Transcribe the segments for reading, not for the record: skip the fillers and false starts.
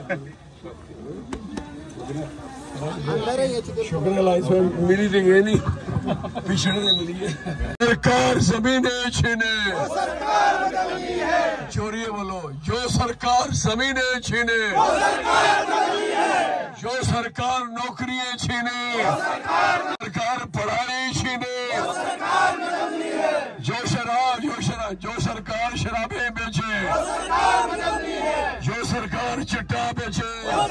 मिली थी ये नहीं पिछड़े ने मिली है। सरकार जमीनें छीने, चोरिए बोलो, जो सरकार जमीनें छीने, जो सरकार नौकरियां छीने, सरकार पढ़ाई छीने, जो सरकार शराबें बेचे, जो सरकार चिट्टा बेचे,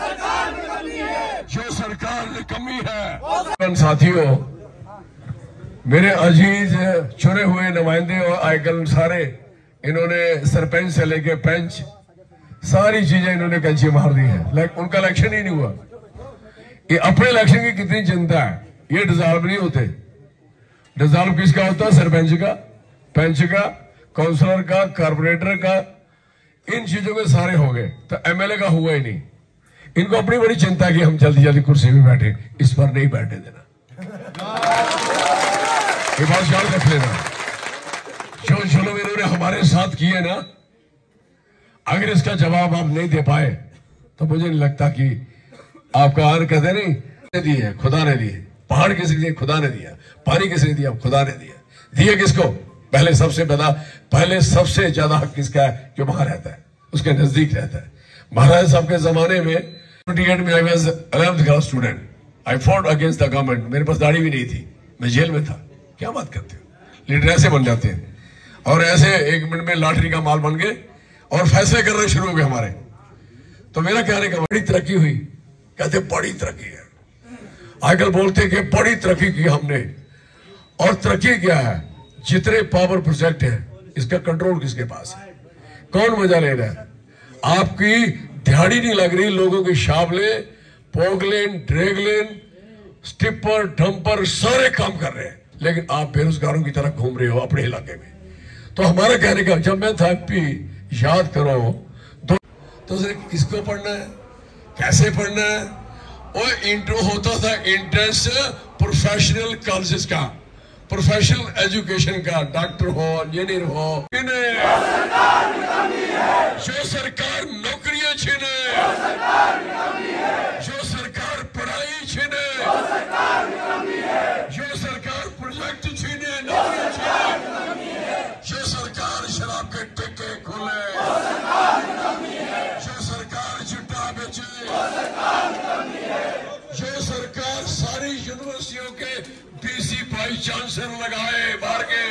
जो सरकार निकम्मी है। साथियों, मेरे अजीज चुने हुए नुमाइंदे और आजकल सारे इन्होंने सरपंच से लेके पंच सारी चीजें इन्होंने कैंची मार दी है, लेकिन उनका इलेक्शन ही नहीं हुआ। ये अपने इलेक्शन की कितनी चिंता है, ये डिजॉल्व नहीं होते। डिजॉल्व किसका होता है? सरपंच का, पंच का, काउंसलर का, कारपोरेटर का, इन चीजों के सारे हो गए, तो एमएलए का हुआ ही नहीं। इनको अपनी बड़ी चिंता की हम जल्दी जल्दी कुर्सी में बैठे, इस पर नहीं बैठने देना। ये बात याद रख लेना। जो जुल्म इन्होंने हमारे साथ किए ना, अगर इसका जवाब आप नहीं दे पाए तो मुझे नहीं लगता कि आपका आर कहते नहीं दिए खुदा ने दिए, पहाड़ किसने दिए? खुदा ने दिया। पानी किसने दिया? खुदा ने दिया। दिए किसको? पहले सबसे ज्यादा हक किसका है? जो वहां रहता है, उसके नजदीक रहता है। महाराज साहब के जमाने में 28 में I was 11th class student, I fought against the government. मेरे पास दाढ़ी भी नहीं थी, मैं जेल में था। क्या बात करते हो? लीडर ऐसे बन जाते हैं और ऐसे 1 मिनट में लॉटरी का माल बन गए और फैसले करने शुरू हो गए हमारे। तो मेरा कहने का बड़ी तरक्की हुई, कहते बड़ी तरक्की है। आजकल बोलते कि बड़ी तरक्की की हमने, और तरक्की क्या है? जितने पावर प्रोजेक्ट है, इसका कंट्रोल किसके पास है? कौन मजा ले रहा है? आपकी दिहाड़ी नहीं लग रही, लोगों की शावले, पोगलेन, ड्रैगलेन, स्टिपर, डंपर सारे काम कर रहे हैं, लेकिन आप बेरोजगारों की तरह घूम रहे हो अपने इलाके में। तो हमारा कहने का, जब मैं था एमपी, याद करो तो किसको पढ़ना है, कैसे पढ़ना है? और इंट्रो होता था इंट्रेंस प्रोफेशनल कॉलेजेस का, प्रोफेशनल एजुकेशन का, डॉक्टर हो, इंजीनियर हो। जो सरकार नौकरियां छीने, जो सरकार पढ़ाई छीने, जो सरकार प्रोजेक्ट छीने, नौकरियां छीने, जो सरकार शराब के ठेके खोले, जो सरकार चिट्टा बेचे, जो सरकार सारी यूनिवर्सिटियों के बीसी वाइस चांसलर लगाए बाहर के।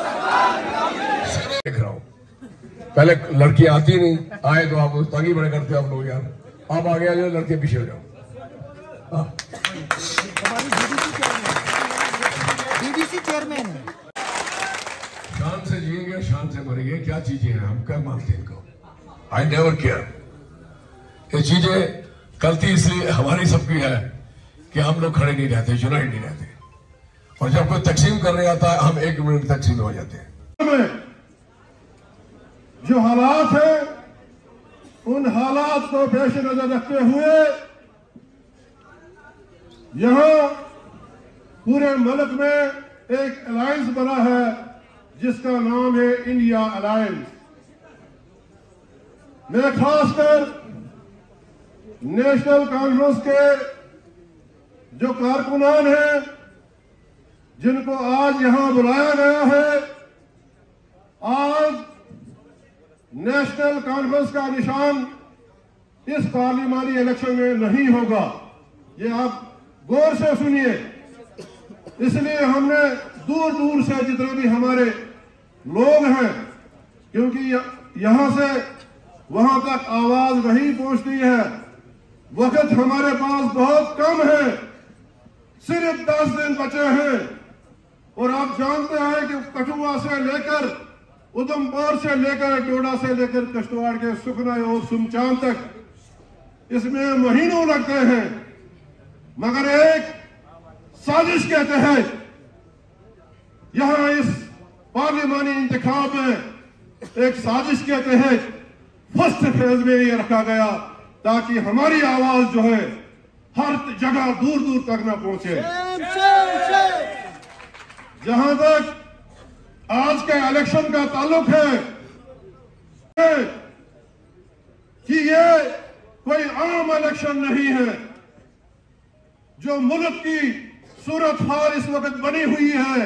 देख रहा हूं, पहले लड़की आती नहीं, आए तो आप तंगी बड़े करते हो आप लोग यार। आप आगे आ जाओ, लड़के पीछे हो जाओ। बीडीसी चेयरमैन है। शान से जिएंगे, शान से मरेंगे, क्या चीजें हैं? हम क्या मानते हैं इनको? I never care. ये चीजें गलती इसलिए हमारी सबकी है कि हम लोग खड़े नहीं रहते, यूनाइट नहीं रहते, और जब कोई तकसीम करने आता है हम 1 मिनट तकसीम हो जाते हैं। जो हालात है, उन हालात को पेश नजर रखते हुए यहां पूरे मुल्क में एक अलायंस बना है जिसका नाम है इंडिया अलायंस। मैं खासकर नेशनल कॉन्फ्रेंस के जो कारकुनान हैं, जिनको आज यहां बुलाया गया है, आज नेशनल कॉन्फ्रेंस का निशान इस पार्लिमानी इलेक्शन में नहीं होगा। ये आप गौर से सुनिए। इसलिए हमने दूर दूर से जितने भी हमारे लोग हैं, क्योंकि यहां से वहां तक आवाज नहीं पहुंचती है, वक्त हमारे पास बहुत कम है, सिर्फ 10 दिन बचे हैं। और आप जानते हैं कि कठुआ से लेकर, उधमपुर से लेकर, डोडा से लेकर किश्तवाड़ के सुखना और सुमचान तक इसमें महीनों लगते हैं। मगर एक साजिश के तहत यहां इस पार्लिमानी इंतखाब में एक साजिश के तहत फर्स्ट फेज में ये रखा गया ताकि हमारी आवाज जो है हर जगह दूर दूर तक न पहुंचे। जहां तक आज के इलेक्शन का ताल्लुक है कि ये कोई आम इलेक्शन नहीं है। जो मुल्क की सूरत हाल इस वक्त बनी हुई है,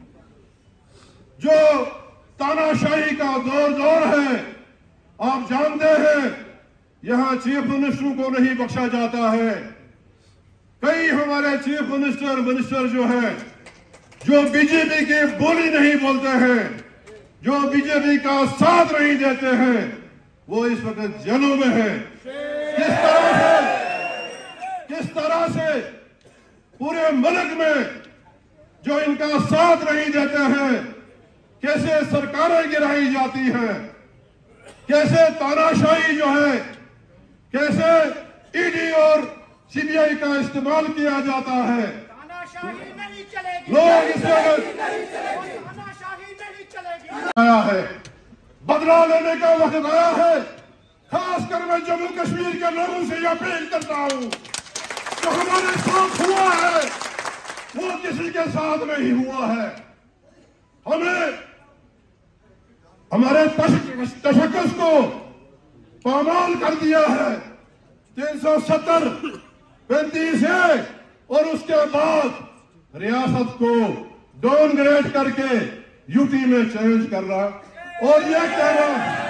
जो तानाशाही का दौर है, आप जानते हैं यहां चीफ मिनिस्टर को नहीं बख्शा जाता है। कई हमारे चीफ मिनिस्टर जो है, जो बीजेपी की बोली नहीं बोलते हैं, जो बीजेपी का साथ नहीं देते हैं, वो इस वक्त जेलों में है। किस तरह से पूरे मुल्क में जो इनका साथ नहीं देते हैं, कैसे सरकारें गिराई जाती हैं, कैसे तानाशाही जो है, कैसे ईडी और सीबीआई का इस्तेमाल किया जाता है। तानाशाही नहीं चलेगी, लोग इस वक्त तानाशाही नहीं चलेगी। आया है, बदला लेने का वक्त आया है। खासकर मैं जम्मू कश्मीर के लोगों से यह अपील करता हूं, जो हमारे साथ हुआ है वो किसी के साथ नहीं हुआ है। हमें हमारे तशक्कुस को पामाल कर दिया है 370 35 है, और उसके बाद रियासत को डाउनग्रेड करके यूटी में चेंज कर रहा, और ये कहना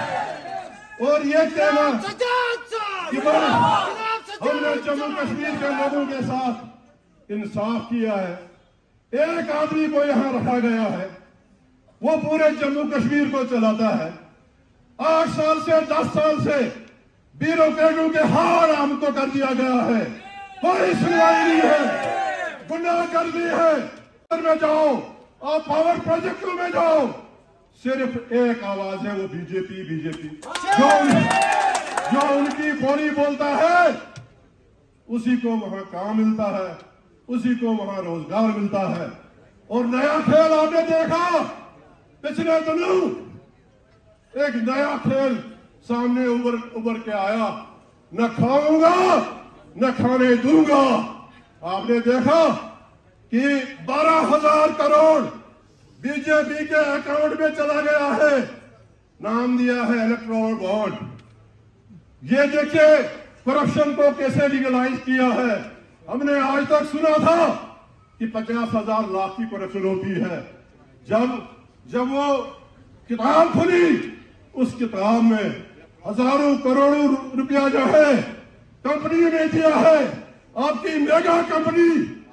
कि हमने जम्मू कश्मीर के लोगों के साथ इंसाफ किया है। एक आदमी को यहां रखा गया है, वो पूरे जम्मू कश्मीर को चलाता है। 8 साल से 10 साल से ब्यूरोक्रेटों के हार हमको कर दिया गया है। कोई सुनवाई नहीं है, गुंडागर्दी है। में जाओ, आप पावर प्रोजेक्टों में जाओ, सिर्फ एक आवाज है, वो बीजेपी। जो उनकी बोली बोलता है, उसी को वहां काम मिलता है, उसी को वहां रोजगार मिलता है। और नया खेल आपने देखा पिछले दिनों, एक नया खेल सामने उभर के आया, न खाऊंगा न खाने दूंगा। आपने देखा कि 12,000 करोड़ बीजेपी के अकाउंट में चला गया है, नाम दिया है इलेक्टोरल बॉन्ड। ये देखिए करप्शन को कैसे लीगलाइज किया है। हमने आज तक सुना था कि 50,000 लाख की करप्शन होती है। जब वो किताब खुली, उस किताब में हजारों करोड़ों रुपया जो है कंपनी ने दिया है। आपकी मेगा कंपनी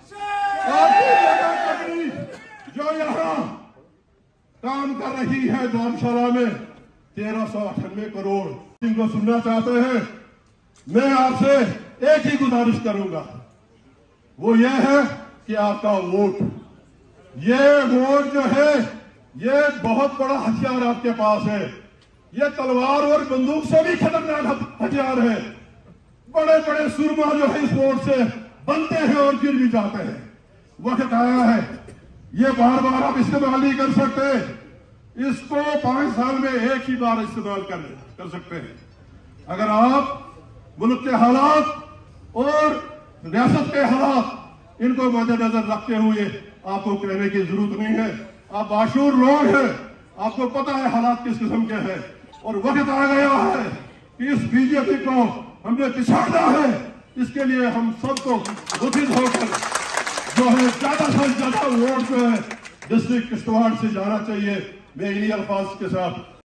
जो यहां काम कर रही है धर्मशाला में, 1398 करोड़। इनको सुनना चाहते हैं, मैं आपसे एक ही गुजारिश करूंगा, वो ये है कि आपका वोट, ये वोट जो है, ये बहुत बड़ा हथियार आपके पास है। ये तलवार और बंदूक से भी खतरनाक हथियार है। बड़े बड़े सुरमा जो है इस वोट से बनते हैं और गिर भी जाते हैं। वक्त आया है, ये बार बार आप इस्तेमाल नहीं कर सकते। इसको 5 साल में एक ही बार इस्तेमाल कर सकते हैं। अगर आप मुल्क के हालात और रियासत के हालात इनको मद्देनजर रखते हुए, आपको कहने की जरूरत नहीं है, आप बाशूर लोग हैं, आपको पता है हालात किस किस्म के हैं। और वक्त आ गया है कि इस बीजेपी को हमने पिछाड़ा है। इसके लिए हम सबको उचित होकर जो है ज्यादा से ज्यादा वोट जो है डिस्ट्रिक्ट किश्तवाड़ से जाना चाहिए। मैं इन्हीं अल्फाज के साथ